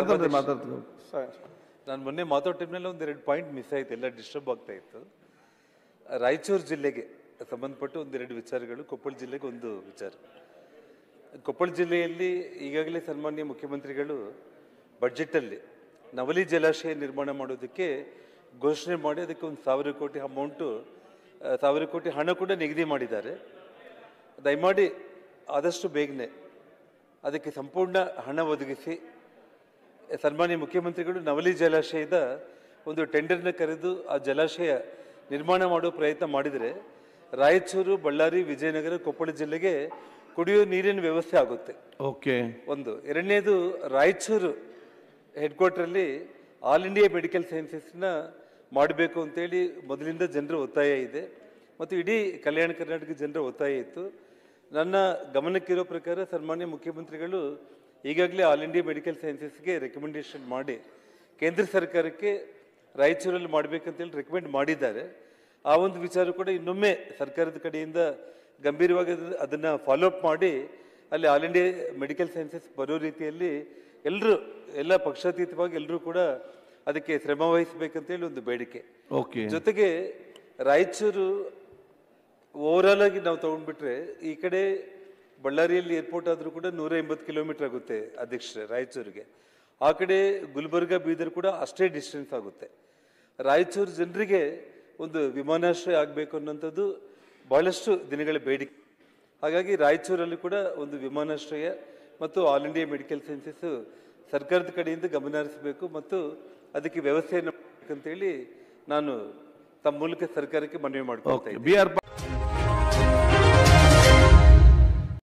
ಮಾತಾಡ್ತೀನಿ. ನಾನು ಮೊನ್ನೆ ಮಾತಾಡೋ ಟೈಮ್ನಲ್ಲಿ ಒಂದೆರಡು ಪಾಯಿಂಟ್ ಮಿಸ್ ಆಯ್ತು, ಎಲ್ಲ ಡಿಸ್ಟರ್ಬ್ ಆಗ್ತಾ ಇತ್ತು. ರಾಯಚೂರು ಜಿಲ್ಲೆಗೆ ಸಂಬಂಧಪಟ್ಟು ಒಂದೆರಡು ವಿಚಾರಗಳು, ಕೊಪ್ಪಳ ಜಿಲ್ಲೆಗೆ ಒಂದು ವಿಚಾರ. ಕೊಪ್ಪಳ ಜಿಲ್ಲೆಯಲ್ಲಿ ಈಗಾಗಲೇ ಸನ್ಮಾನ್ಯ ಮುಖ್ಯಮಂತ್ರಿಗಳು ಬಡ್ಜೆಟಲ್ಲಿ ನವಲಿ ಜಲಾಶಯ ನಿರ್ಮಾಣ ಮಾಡೋದಕ್ಕೆ ಘೋಷಣೆ ಮಾಡಿ ಅದಕ್ಕೆ ಒಂದು 1,000 ಕೋಟಿ ಅಮೌಂಟು 1,000 ಕೋಟಿ ಹಣ ಕೂಡ ನಿಗದಿ ಮಾಡಿದ್ದಾರೆ. ದಯಮಾಡಿ ಆದಷ್ಟು ಬೇಗನೆ ಅದಕ್ಕೆ ಸಂಪೂರ್ಣ ಹಣ ಒದಗಿಸಿ ಸನ್ಮಾನ್ಯ ಮುಖ್ಯಮಂತ್ರಿಗಳು ನವಲಿ ಜಲಾಶಯದ ಒಂದು ಟೆಂಡರ್ನ ಕರೆದು ಆ ಜಲಾಶಯ ನಿರ್ಮಾಣ ಮಾಡೋ ಪ್ರಯತ್ನ ಮಾಡಿದರೆ ರಾಯಚೂರು, ಬಳ್ಳಾರಿ, ವಿಜಯನಗರ, ಕೊಪ್ಪಳ ಜಿಲ್ಲೆಗೆ ಕುಡಿಯೋ ನೀರಿನ ವ್ಯವಸ್ಥೆ ಆಗುತ್ತೆ. ಓಕೆ, ಒಂದು. ಎರಡನೇದು, ರಾಯಚೂರು ಹೆಡ್ ಕ್ವಾರ್ಟರಲ್ಲಿ ಆಲ್ ಇಂಡಿಯಾ ಮೆಡಿಕಲ್ ಸೈನ್ಸಸ್ನ ಮಾಡಬೇಕು ಅಂತೇಳಿ ಮೊದಲಿಂದ ಜನರ ಒತ್ತಾಯ ಇದೆ ಮತ್ತು ಇಡೀ ಕಲ್ಯಾಣ ಕರ್ನಾಟಕ ಜನರ ಒತ್ತಾಯ ಇತ್ತು. ನನ್ನ ಗಮನಕ್ಕಿರೋ ಪ್ರಕಾರ ಸನ್ಮಾನ್ಯ ಮುಖ್ಯಮಂತ್ರಿಗಳು ಈಗಾಗಲೇ ಆಲ್ ಇಂಡಿಯಾ ಮೆಡಿಕಲ್ ಸೈನ್ಸಸ್ಗೆ ರೆಕಮೆಂಡೇಶನ್ ಮಾಡಿ ಕೇಂದ್ರ ಸರ್ಕಾರಕ್ಕೆ ರಾಯಚೂರಲ್ಲಿ ಮಾಡಬೇಕಂತೇಳಿ ರೆಕಮೆಂಡ್ ಮಾಡಿದ್ದಾರೆ. ಆ ಒಂದು ವಿಚಾರ ಕೂಡ ಇನ್ನೊಮ್ಮೆ ಸರ್ಕಾರದ ಕಡೆಯಿಂದ ಗಂಭೀರವಾಗಿ ಅದನ್ನು ಫಾಲೋಅಪ್ ಮಾಡಿ ಅಲ್ಲಿ ಆಲ್ ಇಂಡಿಯಾ ಮೆಡಿಕಲ್ ಸೈನ್ಸಸ್ ಬರೋ ರೀತಿಯಲ್ಲಿ ಎಲ್ಲ ಪಕ್ಷಾತೀತವಾಗಿ ಎಲ್ಲರೂ ಕೂಡ ಅದಕ್ಕೆ ಶ್ರಮ ವಹಿಸಬೇಕಂತೇಳಿ ಒಂದು ಬೇಡಿಕೆ. ಜೊತೆಗೆ ರಾಯಚೂರು ಓವರಾಲ್ ಆಗಿ ನಾವು ತಗೊಂಡ್ಬಿಟ್ರೆ ಈ ಕಡೆ ಬಳ್ಳಾರಿಯಲ್ಲಿ ಏರ್ಪೋರ್ಟ್ ಆದರೂ ಕೂಡ 180 ಕಿಲೋಮೀಟರ್ ಆಗುತ್ತೆ ಅಧ್ಯಕ್ಷರೇ ರಾಯಚೂರಿಗೆ. ಆ ಕಡೆ ಗುಲ್ಬರ್ಗ, ಬೀದರ್ ಕೂಡ ಅಷ್ಟೇ ಡಿಸ್ಟೆನ್ಸ್ ಆಗುತ್ತೆ. ರಾಯಚೂರು ಜನರಿಗೆ ಒಂದು ವಿಮಾನಾಶ್ರಯ ಆಗಬೇಕು ಅನ್ನೋಂಥದ್ದು ಬಹಳಷ್ಟು ದಿನಗಳ ಬೇಡಿಕೆ. ಹಾಗಾಗಿ ರಾಯಚೂರಲ್ಲಿ ಕೂಡ ಒಂದು ವಿಮಾನಾಶ್ರಯ ಮತ್ತು ಆಲ್ ಇಂಡಿಯಾ ಮೆಡಿಕಲ್ ಸೈನ್ಸಸ್ ಸರ್ಕಾರದ ಕಡೆಯಿಂದ ಗಮನ ಹರಿಸಬೇಕು ಮತ್ತು ಅದಕ್ಕೆ ವ್ಯವಸ್ಥೆಯನ್ನು ಮಾಡಬೇಕಂತೇಳಿ ನಾನು ತಮ್ಮ ಮೂಲಕ ಸರ್ಕಾರಕ್ಕೆ ಮನವಿ ಮಾಡ್ಕೊಳ್ತಾ ಇದ್ದೀನಿ.